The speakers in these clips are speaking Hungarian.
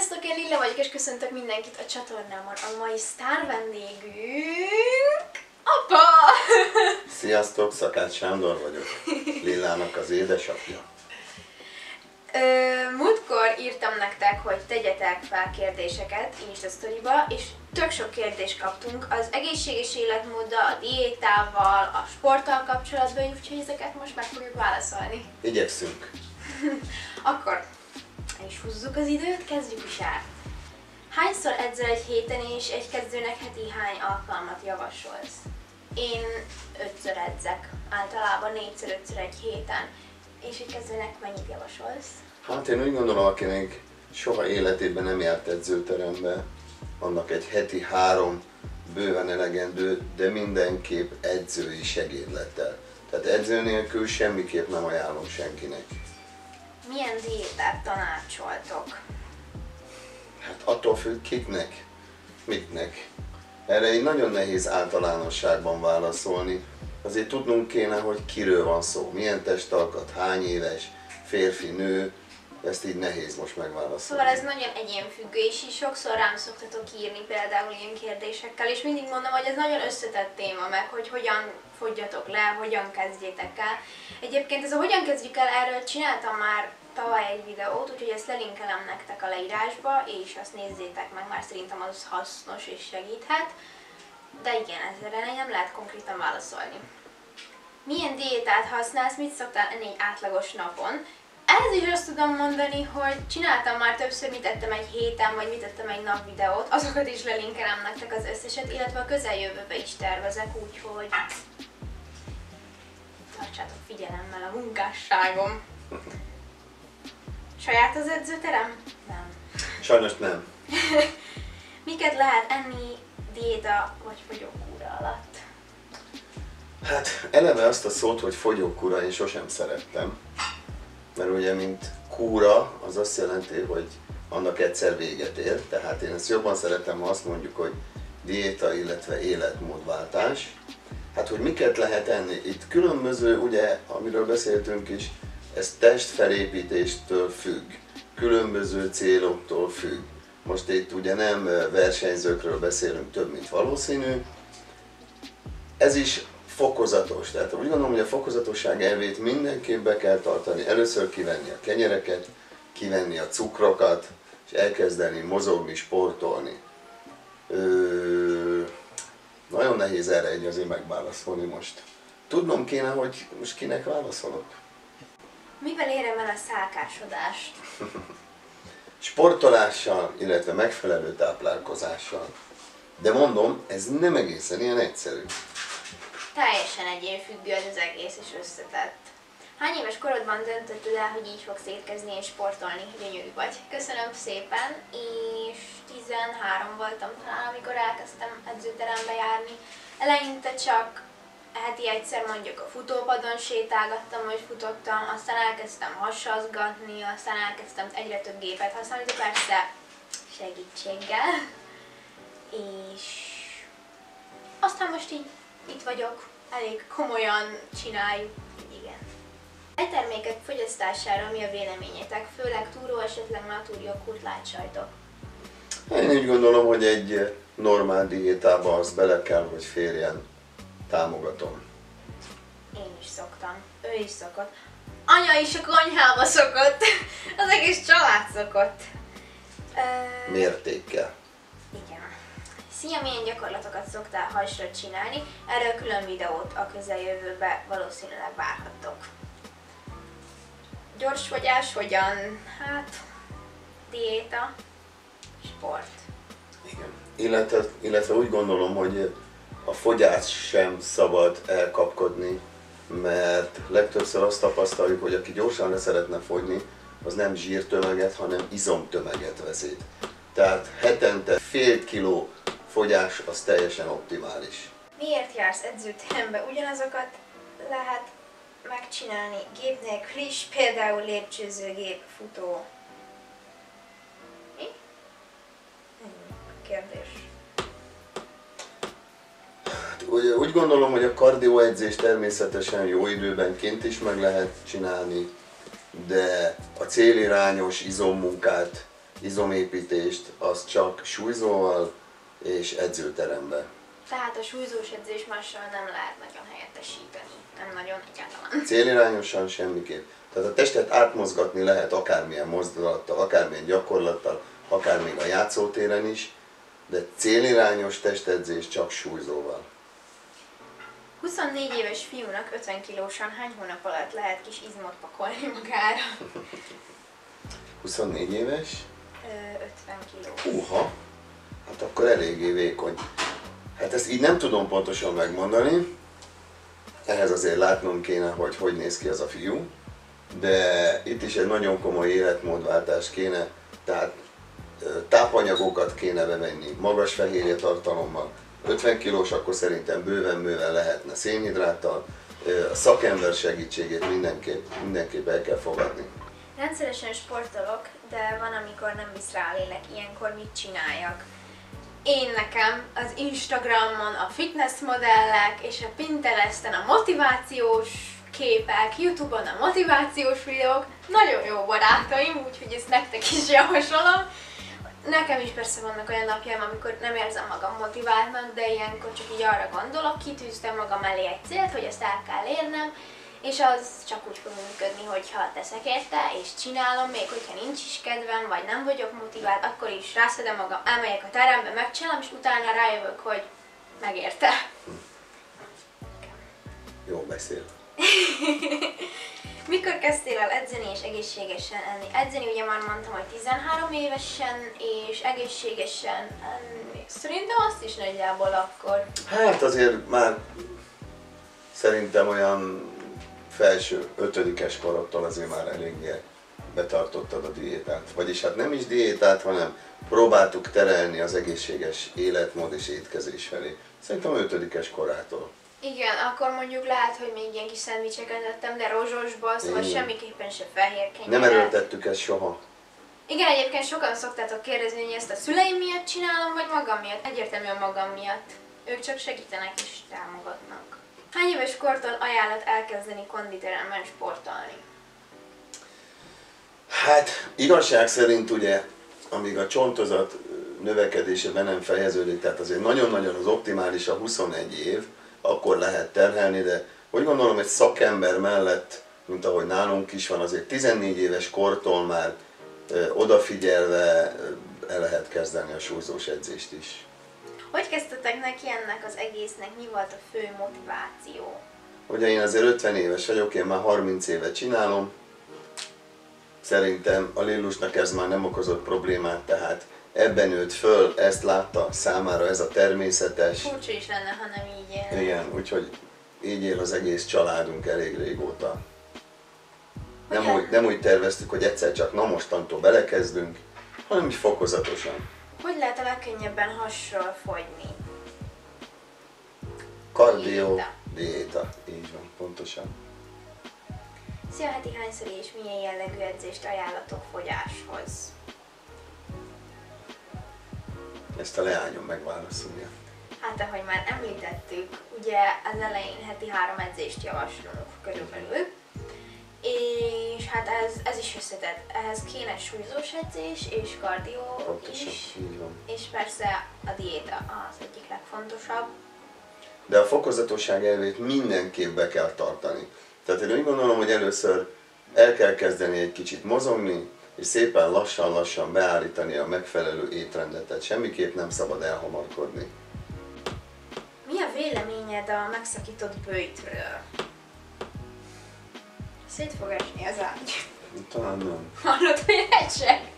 Sziasztok, én Lilla vagyok, és köszöntök mindenkit a csatornámon. A mai sztár vendégünk... apa! Sziasztok, Szakács Sándor vagyok, Lillának az édesapja. Múltkor írtam nektek, hogy tegyetek fel kérdéseket Insta sztoriba, és tök sok kérdést kaptunk az egészséges életmóddal, a diétával, a sporttal kapcsolatban, úgyhogy ezeket most meg fogjuk válaszolni. Igyekszünk. Akkor el is húzzuk az időt, kezdjük is el. Hányszor edzel egy héten, és egy kezdőnek heti hány alkalmat javasolsz? Én 5-ször edzek, általában 4-5-ször egy héten. És egy kezdőnek mennyit javasolsz? Hát én úgy gondolom, akinek soha életében nem járt edzőterembe, annak egy heti 3 bőven elegendő, de mindenképp edzői segédlettel. Tehát edző nélkül semmiképp nem ajánlom senkinek. Milyen diétát tanácsoltok? Hát attól függ kiknek, miknek. Erre egy nagyon nehéz általánosságban válaszolni. Azért tudnunk kéne, hogy kiről van szó, milyen testalkat, hány éves, férfi, nő, ezt így nehéz most megválaszolni. Szóval ez nagyon egyénfüggő, és így sokszor rám szoktatok írni például ilyen kérdésekkel, és mindig mondom, hogy ez nagyon összetett téma, meg hogy hogyan fogjatok le, hogyan kezdjétek el. Egyébként ez a hogyan kezdjük el, erről csináltam már tavaly egy videót, úgyhogy ezt lelinkelem nektek a leírásba, és azt nézzétek meg, már szerintem az hasznos és segíthet. De igen, ezzel nem lehet konkrétan válaszolni. Milyen diétát használsz, mit szoktál enni egy átlagos napon? Ehhez is azt tudom mondani, hogy csináltam már többször, mit ettem egy héten, vagy mit ettem egy nap videót, azokat is lelinkelem nektek az összeset, illetve a közeljövőbe is tervezek, úgyhogy tartsátok figyelemmel a munkásságom. Saját az edzőterem? Nem. Sajnos nem. Miket lehet enni diéta vagy fogyókúra alatt? Hát eleve azt a szót, hogy fogyókúra én sosem szerettem. Mert ugye, mint kúra, az azt jelenti, hogy annak egyszer véget ér. Tehát én ezt jobban szeretem, ha azt mondjuk, hogy diéta, illetve életmódváltás. Hát, hogy miket lehet enni? Itt különböző, ugye, amiről beszéltünk is, ez testfelépítéstől függ, különböző céloktól függ. Most itt ugye nem versenyzőkről beszélünk, több mint valószínű. Ez is fokozatos, tehát úgy gondolom, hogy a fokozatosság elvét mindenképp be kell tartani. Először kivenni a kenyereket, kivenni a cukrokat, és elkezdeni mozogni, sportolni. Nagyon nehéz erre egy azért megválaszolni most. Tudnom kéne, hogy most kinek válaszolok. Mivel érem el a szálkásodást? Sportolással, illetve megfelelő táplálkozással. De mondom, ez nem egészen ilyen egyszerű. Teljesen egyénfüggő ez az egész és összetett. Hány éves korodban döntötted el, hogy így fogsz étkezni és sportolni? Gyönyörű vagy. Köszönöm szépen, és 13 voltam talán, amikor elkezdtem edzőterembe járni. Eleinte csak heti egyszer mondjuk a futópadon sétálgattam, vagy futottam, aztán elkezdtem hasazgatni, aztán elkezdtem egyre több gépet használni, de persze segítséggel. És aztán most így itt vagyok, elég komolyan csináljuk, igen. Tejtermékek fogyasztására mi a véleményetek, főleg túró, esetleg natúrjoghurt, látsajtok? Én úgy gondolom, hogy egy normál diétába az bele kell, hogy férjen. Támogatom. Én is szoktam, ő is szokott. Anya is a konyhába szokott, az egész család szokott. Mértékkel. Igen. Szia, milyen gyakorlatokat szoktál hasra csinálni? Erről külön videót a közeljövőben valószínűleg várhattok. Gyorsfogyás hogyan? Hát, diéta, sport. Igen. Illetve úgy gondolom, hogy a fogyás sem szabad elkapkodni, mert legtöbbször azt tapasztaljuk, hogy aki gyorsan le szeretne fogyni, az nem zsírtömeget, hanem izomtömeget veszít. Tehát hetente fél kiló fogyás az teljesen optimális. Miért jársz edzőterembe? Ugyanazokat lehet megcsinálni gép nélkül is, például lépcsőzőgép, futó. Mi? Kérdés. Úgy gondolom, hogy a kardióedzés természetesen jó időben kint is meg lehet csinálni, de a célirányos izommunkát izomépítést, az csak súlyzóval és edzőteremben. Tehát a súlyzós edzés mással nem lehet nagyon helyettesíteni. Nem nagyon egyáltalán. Célirányosan semmiképp. Tehát a testet átmozgatni lehet akármilyen mozdulattal, akármilyen gyakorlattal, akár még a játszótéren is, de célirányos testedzés csak súlyzóval. 24 éves fiúnak 50 kilósan hány hónap alatt lehet kis izmot pakolni magára? 24 éves? 50 kiló. Húha! Hát akkor eléggé vékony. Hát ezt így nem tudom pontosan megmondani. Ehhez azért látnom kéne, hogy hogy néz ki az a fiú. De itt is egy nagyon komoly életmódváltás kéne. Tehát tápanyagokat kéne bevenni, magas fehérje tartalommal. 50 kilós, akkor szerintem bőven lehetne szénhidráttal. A szakember segítségét mindenképp el kell fogadni. Rendszeresen sportolok, de van, amikor nem visz rá a lélek. Ilyenkor mit csináljak? Én nekem az Instagramon a fitness modellek és a Pinteresten a motivációs képek, Youtube-on a motivációs videók nagyon jó barátaim, úgyhogy ezt nektek is javasolom. Nekem is persze vannak olyan napjaim, amikor nem érzem magam motiváltnak, de ilyenkor csak így arra gondolok, kitűztem magam elé egy célt, hogy azt el kell érnem, és az csak úgy fog működni, hogyha teszek érte, és csinálom, még hogyha nincs is kedvem, vagy nem vagyok motivált, akkor is rászedem magam, elmegyek a terembe, megcsinálom, és utána rájövök, hogy megérte. Jó beszél. Mikor kezdtél el edzeni és egészségesen enni? Edzeni ugye már mondtam, hogy 13 évesen, és egészségesen enni. Szerintem azt is nagyjából akkor. Hát azért már szerintem olyan felső, 5-es korodtól azért már eléggé betartottad a diétát. Vagyis hát nem is diétát, hanem próbáltuk terelni az egészséges életmód és étkezés felé. Szerintem 5-es korától. Igen, akkor mondjuk lehet, hogy még ilyen kis szendvicseket ettem, de rozsosba, szóval semmiképpen se fehér kenyeret. Nem erőltettük ezt soha. Igen, egyébként sokan szoktátok kérdezni, hogy ezt a szüleim miatt csinálom, vagy magam miatt? Egyértelműen magam miatt. Ők csak segítenek és támogatnak. Hány éves kortól ajánlott elkezdeni konditeremben sportolni? Hát igazság szerint ugye, amíg a csontozat növekedése be nem fejeződik, tehát azért nagyon-nagyon az optimális a 21 év, akkor lehet terhelni, de úgy gondolom, egy szakember mellett, mint ahogy nálunk is van, azért 14 éves kortól már odafigyelve el lehet kezdeni a súlyzós edzést is. Hogy kezdtetek neki ennek az egésznek? Mi volt a fő motiváció? Ugye én azért 50 éves vagyok, én már 30 éve csinálom. Szerintem a Lillusnak ez már nem okozott problémát, tehát ebben nőtt föl, ezt látta, számára ez a természetes. Furcsa is lenne, ha nem így él. Igen, úgyhogy így él az egész családunk elég régóta. Nem úgy terveztük, hogy egyszer csak na mostantól belekezdünk, hanem is fokozatosan. Hogy lehet a legkönnyebben hasról fogyni? Kardió, diéta, így van, pontosan. Szia, heti hányszor és milyen jellegű edzést ajánlatok fogyáshoz? Ezt a leányom megválaszolja. Hát ahogy már említettük, ugye az elején heti 3 edzést javaslunk körülbelül, és hát ez is összetett. Ehhez kéne súlyzós edzés és kardió Pontosan, is, így van. és persze a diéta az egyik legfontosabb. De a fokozatosság elvét mindenképp be kell tartani. Tehát én úgy gondolom, hogy először el kell kezdeni egy kicsit mozogni, és szépen lassan beállítani a megfelelő étrendet. Tehát semmiképp nem szabad elhamarkodni. Mi a véleményed a megszakított böjtről? Szét fog esni az ágy. Talán nem. Hallod, hogy recseg?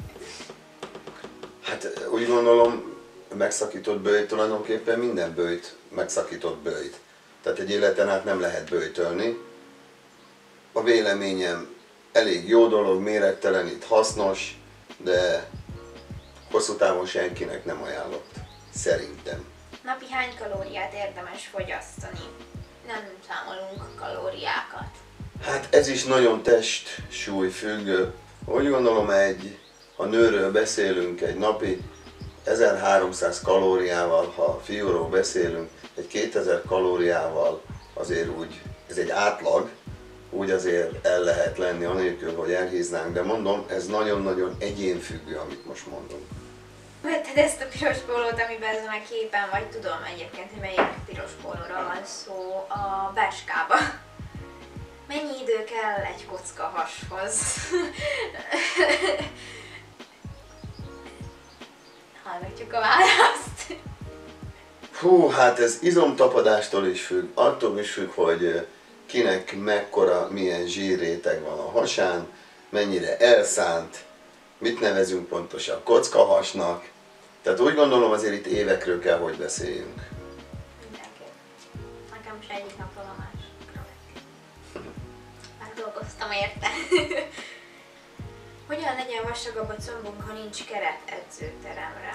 Hát úgy gondolom, megszakított böjt tulajdonképpen minden böjt megszakított böjt. Tehát egy életen át nem lehet böjtölni. A véleményem elég jó dolog, méregtelenít, hasznos, de hosszú távon senkinek nem ajánlott. Szerintem. Napi hány kalóriát érdemes fogyasztani? Nem számolunk kalóriákat. Hát ez is nagyon test-súly függő. Úgy gondolom, ha nőről beszélünk, egy napi 1300 kalóriával, ha fiúról beszélünk, egy 2000 kalóriával azért úgy, ez egy átlag, úgy azért el lehet lenni anélkül, hogy elhíznánk, de mondom, ez nagyon-nagyon egyénfüggő, amit most mondom. Vetted ezt a piros pólót, amiben ezen a képen vagy, tudom egyébként, hogy melyik piros pólóra van szó, a Berskába. Mennyi idő kell egy kocka hashoz? Hallgatjuk a választ. Hú, hát ez izomtapadástól is függ, attól is függ, hogy kinek mekkora, milyen zsírréteg van a hasán, mennyire elszánt, mit nevezünk pontosan kockahasnak. Tehát úgy gondolom azért itt évekről kell, hogy beszéljünk. Mindenképp. Nekem is egyik napról a másikra. Megdolgoztam érte. Hogyan legyen vastagabb a combunk, ha nincs keret edzőteremre?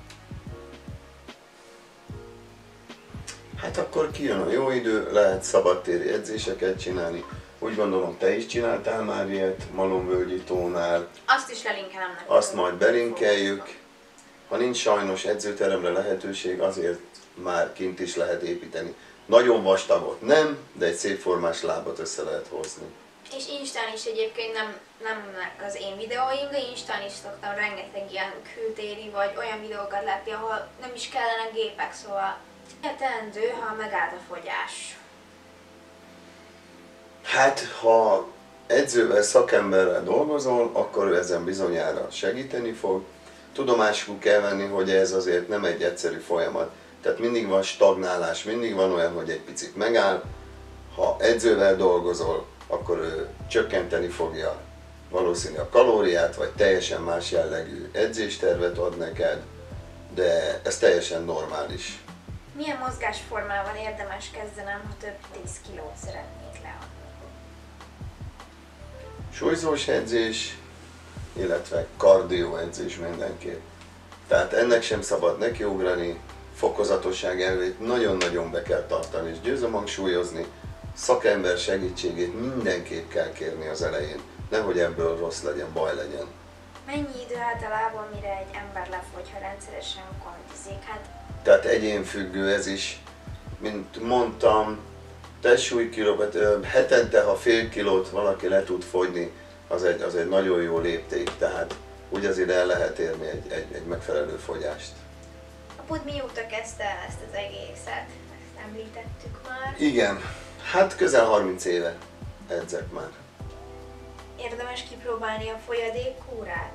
Hát akkor kijön a jó idő, lehet szabadtéri edzéseket csinálni. Úgy gondolom, te is csináltál már ilyet Malomvölgyi tónál. Azt is lelinkelem neked. Azt majd belinkeljük. Ha nincs sajnos edzőteremre lehetőség, azért már kint is lehet építeni. Nagyon vastagot nem, de egy szép formás lábat össze lehet hozni. És Instán is egyébként nem az én videóim, de Instán is szoktam rengeteg ilyen kültéri vagy olyan videókat látni, ahol nem is kellene gépek, szóval teendő, ha megállt a fogyás. Hát, ha edzővel, szakemberrel dolgozol, akkor ő ezen bizonyára segíteni fog. Tudomásul kell venni, hogy ez azért nem egy egyszerű folyamat. Tehát mindig van stagnálás, mindig van olyan, hogy egy picit megáll. Ha edzővel dolgozol, akkor ő csökkenteni fogja valószínűleg a kalóriát, vagy teljesen más jellegű edzéstervet ad neked, de ez teljesen normális. Milyen mozgásformával érdemes kezdenem, ha több 10 kilót szeretnék leadni? Súlyzós edzés, illetve kardió edzés mindenképp. Tehát ennek sem szabad nekiugrani, fokozatosság elvét nagyon-nagyon be kell tartani, és győzöm hangsúlyozni, szakember segítségét mindenképp kell kérni az elején, nehogy ebből rossz legyen, baj legyen. Mennyi idő általában, mire egy ember lefogy, ha rendszeresen kondizik? Hát Tehát egyénfüggő ez is, mint mondtam, testsúlykilókat, hetente, ha fél kilót valaki le tud fogyni, az egy nagyon jó lépték, tehát úgy azért el lehet érni egy megfelelő fogyást. apud mióta kezdte el ezt az egészet? Ezt említettük már. Igen, hát közel 30 éve edzek már. Érdemes kipróbálni a folyadékkúrát?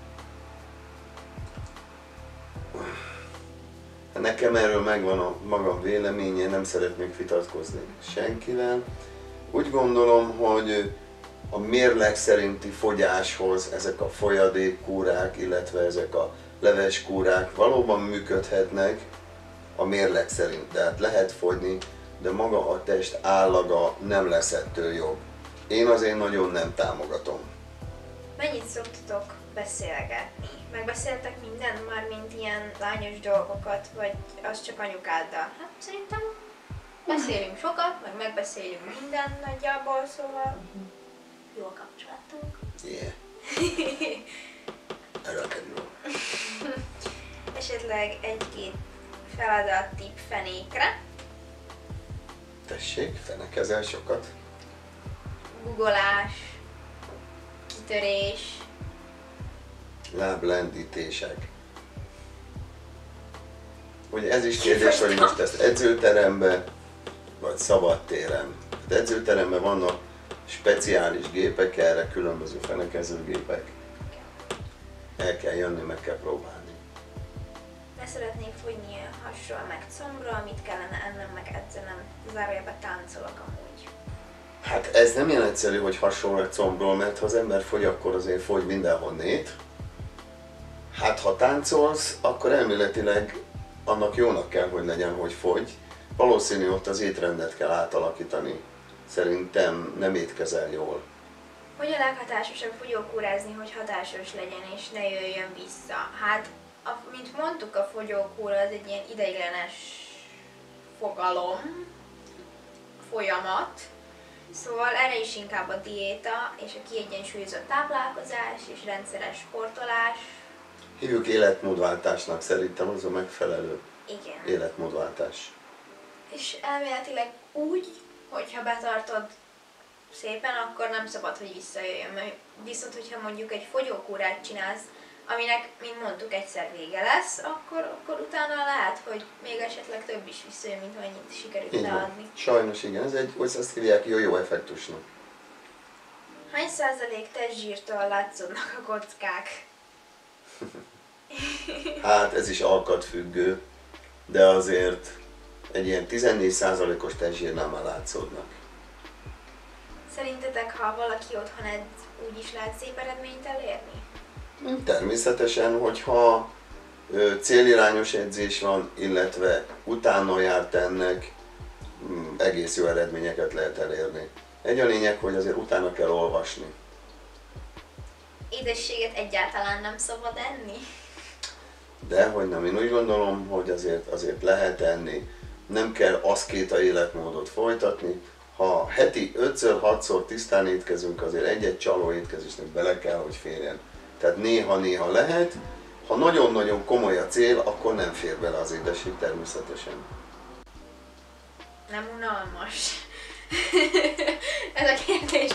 Nekem erről megvan a magam véleménye, nem szeretnék vitatkozni senkivel. Úgy gondolom, hogy a mérleg szerinti fogyáshoz ezek a folyadékkúrák, illetve ezek a leveskúrák valóban működhetnek a mérleg szerint. Tehát lehet fogyni, de maga a test állaga nem lesz ettől jobb. Én azért nagyon nem támogatom. Mennyit szoktatok beszélgetni? Megbeszéltek mindent már, mint ilyen lányos dolgokat, vagy az csak anyukáddal? Hát szerintem beszélünk sokat, meg megbeszéljünk mindent nagyjából, szóval jó a kapcsolatunk. Yeah. Előkerül. Esetleg egy-két feladat tipp fenékre, Tessék, fenekezel sokat? googolás, kitörés. Láblendítések. Ugye ez is kérdés, hogy most ezt edzőteremben vagy szabadtéren. Az edzőteremben vannak speciális gépek erre, különböző fenekezőgépek. El kell jönni, meg kell próbálni. Le szeretnék fogyni hasról, meg combról, mit kellene ennem, meg edzenem. Zárójelben táncolok amúgy. Hát ez nem ilyen egyszerű, hogy hasonló combról, mert ha az ember fogy, akkor azért fogy mindenhonnét. Hát ha táncolsz, akkor elméletileg annak jónak kell, hogy legyen, hogy fogy. Valószínű ott az étrendet kell átalakítani. Szerintem nem étkezel jól. Hogy a leghatásosabb fogyókúrázni, hogy hatásos legyen és ne jöjjön vissza? Hát, mint mondtuk, a fogyókúra az egy ilyen ideiglenes fogalom, folyamat. Szóval erre is inkább a diéta és a kiegyensúlyozott táplálkozás és rendszeres sportolás. Hívjuk életmódváltásnak, szerintem az a megfelelő Igen. életmódváltás. És elméletileg úgy, hogyha betartod szépen, akkor nem szabad, hogy visszajöjjön. Viszont, hogyha mondjuk egy fogyókúrát csinálsz, aminek, mint mondtuk, egyszer vége lesz, akkor utána lehet, hogy még esetleg több is visszajön, mint amennyit sikerült leadni. Sajnos igen, ez egy, hogy azt hívják, jó effektusnak. Hány százalék testzsírtól látszódnak a kockák? Hát ez is alkatfüggő, de azért egy ilyen 14%-os testzsírnál már látszódnak. Szerintetek, ha valaki otthon edz, úgy is lehet szép eredményt elérni? Természetesen, hogyha célirányos edzés van, illetve utána járt ennek, egész jó eredményeket lehet elérni. Egy a lényeg, hogy azért utána kell olvasni. Édességet egyáltalán nem szabad enni? Dehogy nem, én úgy gondolom, hogy azért lehet enni. Nem kell aszkéta életmódot folytatni. Ha heti 5-6-szor tisztán étkezünk, azért egy-egy csaló étkezésnek bele kell, hogy férjen. Tehát néha-néha lehet. Ha nagyon-nagyon komoly a cél, akkor nem fér bele az édesség természetesen. Nem unalmas? Ez a kérdés.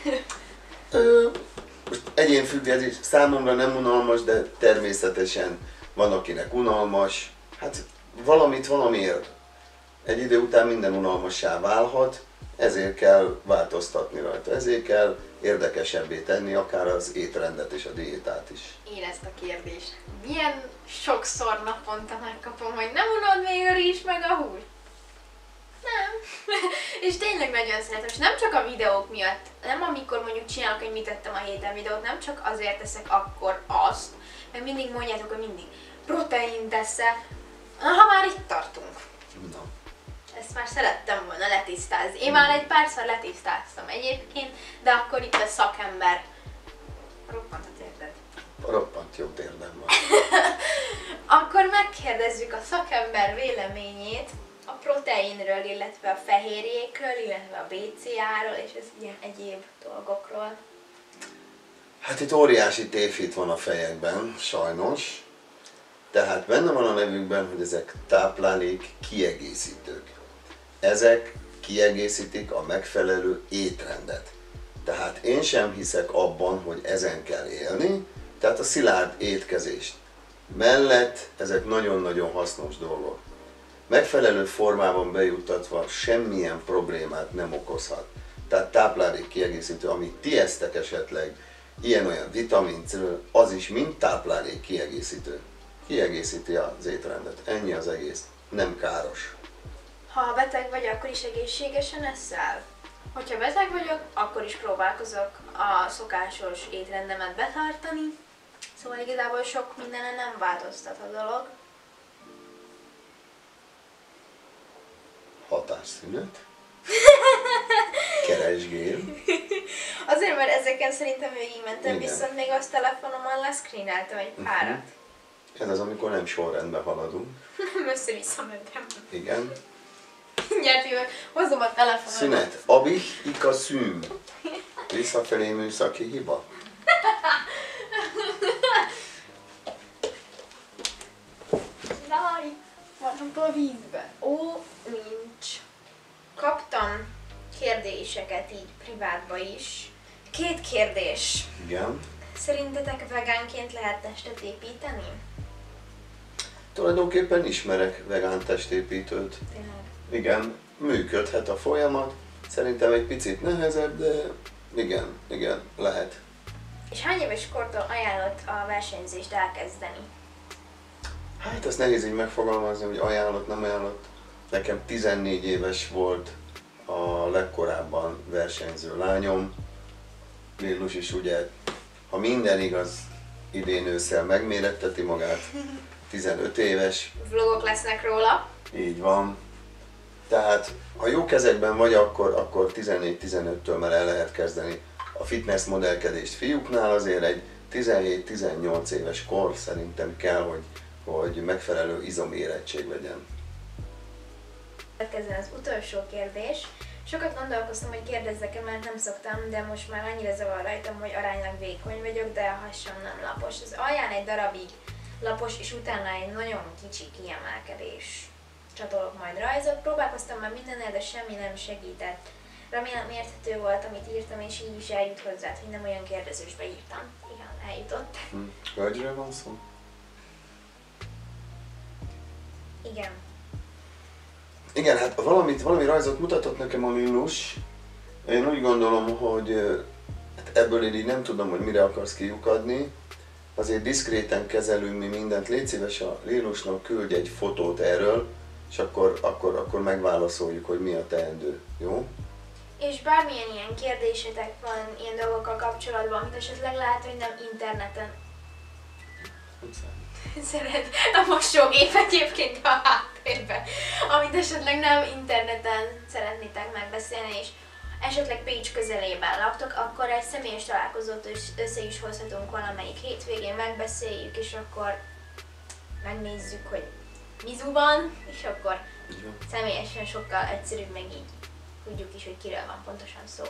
Most egyénfüggő, számomra nem unalmas, de természetesen van akinek unalmas. Hát valamiért egy idő után minden unalmassá válhat, ezért kell változtatni rajta, ezért kell érdekesebbé tenni akár az étrendet és a diétát is. Én ezt a kérdést milyen sokszor naponta megkapom, hogy nem unod még a rizs meg a hús? Nem. És tényleg nagyon szeretem, és nem csak a videók miatt, nem amikor mondjuk csinálok, hogy mit tettem a héten videót, nem csak azért teszek akkor azt, mert mindig mondjátok, hogy mindig protein teszek. Ha már itt tartunk. Na. Ezt már szerettem volna letisztázni. Én már egy párszor letisztáztam egyébként, de akkor itt a szakember roppant a térded. Roppant jó térdem van. Akkor megkérdezzük a szakember véleményét a proteinről, illetve a fehérjékről, illetve a BCA-ról és az ilyen egyéb dolgokról. Hát itt óriási tévhit van a fejekben, sajnos. Tehát benne van a nevükben, hogy ezek táplálék kiegészítők. Ezek kiegészítik a megfelelő étrendet. Tehát én sem hiszek abban, hogy ezen kell élni, tehát a szilárd étkezést mellett ezek nagyon-nagyon hasznos dolgok. Megfelelő formában bejuttatva semmilyen problémát nem okozhat. Tehát táplálék kiegészítő, amit ti esztek esetleg, ilyen-olyan vitamin C, az is mind táplálék kiegészítő. Kiegészíti az étrendet. Ennyi az egész. Nem káros. Ha beteg vagy, akkor is egészségesen eszel? Hogyha beteg vagyok, akkor is próbálkozok a szokásos étrendemet betartani. Szóval igazából sok mindenen nem változtat a dolog. Hatásszünet. Keresgél. Azért, mert ezeken szerintem végigmentem, Igen. viszont még azt telefonomon leszkríneltem egy párat. Ez az, amikor nem sorrendben haladunk. Össze-vissza mentem. Igen. Mindjárt jövök, hozom a telefonomat. Szünet. Abih ika szűm. Visszafelé műszaki hiba. Jaj, van a vízben. Ó, nincs. Kaptam kérdéseket így privátba is. 2 kérdés. Igen. Szerintetek vegánként lehet testet építeni? Tulajdonképpen ismerek vegán testépítőt. Tényleg. Igen, működhet a folyamat. Szerintem egy picit nehezebb, de igen, lehet. És hány éves kortól ajánlott a versenyzést elkezdeni? Hát ezt nehéz így megfogalmazni, hogy ajánlott, nem ajánlott. Nekem 14 éves volt a legkorábban versenyző lányom. Lillus is ugye, ha minden igaz, idén ősszel megméretteti magát. 15 éves. Vlogok lesznek róla. Így van. Tehát, ha jó kezekben vagy, akkor 14-15-től már el lehet kezdeni a fitness modellkedést fiúknál. Azért egy 17-18 éves kor szerintem kell, hogy megfelelő izomérettség legyen. Következzen az utolsó kérdés. Sokat gondolkoztam, hogy kérdezzek-e, mert nem szoktam, de most már annyira zavar rajtam, hogy aránylag vékony vagyok, de a hasam nem lapos. Az alján egy darabig lapos, és utána egy nagyon kicsi kiemelkedés. Csatolok majd rajzot. Próbálkoztam már mindennel, de semmi nem segített. Remélem érthető volt, amit írtam, és így is eljut hozzád, hogy nem olyan kérdezősbe írtam. Igen, eljutott. Hölgyről van szó? Igen. Igen, hát valami rajzot mutatott nekem a Linus. Én úgy gondolom, hogy hát ebből én így nem tudom, hogy mire akarsz kiukadni. Azért diszkréten kezelünk mi mindent. Légy szíves, a Linusnak küldj egy fotót erről, és akkor megválaszoljuk, hogy mi a teendő. Jó? És bármilyen ilyen kérdésetek van ilyen dolgokkal kapcsolatban, amit esetleg lehet, hogy nem interneten szeret a mosógép egyébként a háttérben, amit esetleg nem interneten szeretnétek megbeszélni, és esetleg Pécs közelében laktok, akkor egy személyes találkozót is össze is hozhatunk valamelyik hétvégén, megbeszéljük, és akkor megnézzük, hogy mizu van, és akkor személyesen sokkal egyszerűbb, meg így tudjuk is, hogy kiről van pontosan szó.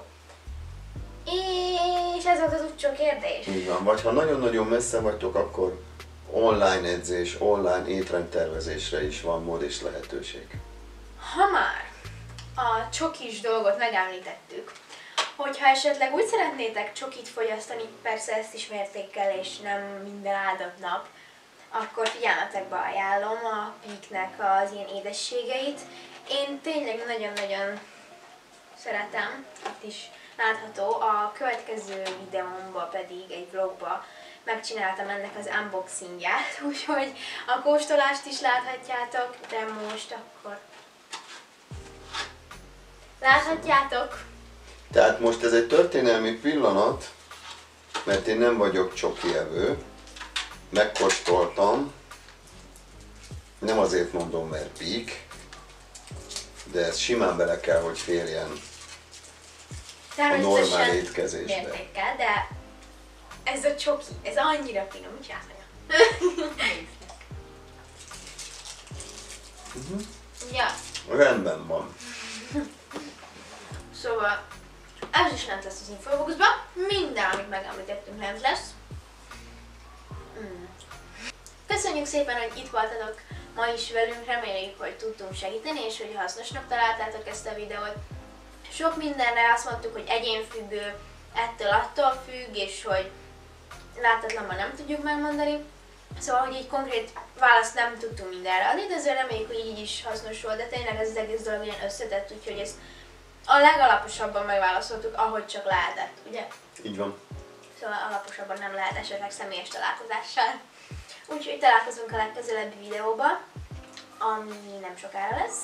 És ez volt az utcsó kérdés. Így van, vagy ha nagyon-nagyon messze vagytok, akkor online edzés, online étrendtervezésre is van mód és lehetőség. Ha már a csokis dolgot megemlítettük, hogyha esetleg úgy szeretnétek csokit fogyasztani, persze ezt is mértékkel és nem minden áldott nap, akkor figyelmetekbe ajánlom a Peaknek az ilyen édességeit. Én tényleg nagyon-nagyon szeretem, itt is látható, a következő videómban pedig egy vlogba megcsináltam ennek az unboxingját, úgyhogy a kóstolást is láthatjátok, de most akkor láthatjátok. Tehát most ez egy történelmi pillanat, mert én nem vagyok csokievő, megkóstoltam, nem azért mondom, mert Peak, de ez simán bele kell, hogy férjen a normál étkezésbe. Mértékkel, de ez a csoki, ez annyira finom, mit csinálsz, anya? Ja. Rendben van. Szóval ez is lent lesz az Infoblogsban, minden, amit megemlítettünk lent lesz. Köszönjük szépen, hogy itt voltatok ma is velünk, reméljük, hogy tudtunk segíteni, és hogy hasznosnak találtátok ezt a videót. Sok mindenre azt mondtuk, hogy egyénfüggő, ettől-attól függ, és hogy láthatatlanban nem tudjuk megmondani. Szóval, hogy így konkrét választ nem tudtunk mindenre adni, de azért reméljük, hogy így is hasznos volt, de tényleg ez az egész dolog ilyen összetett, úgyhogy ezt a legalaposabban megválaszoltuk, ahogy csak lehetett, ugye? Így van. Szóval alaposabban nem lehet esetleg személyes találkozással. Úgyhogy találkozunk a legközelebbi videóban, ami nem sokára lesz.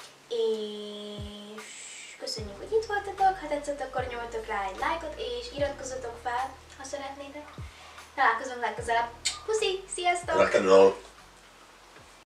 És köszönjük, hogy itt voltatok, ha tetszett, akkor nyomjatok rá egy lájkot, és iratkozzatok fel, ha szeretnétek. Találkozunk legközelebb. Puszi, sziasztok! Rock and roll!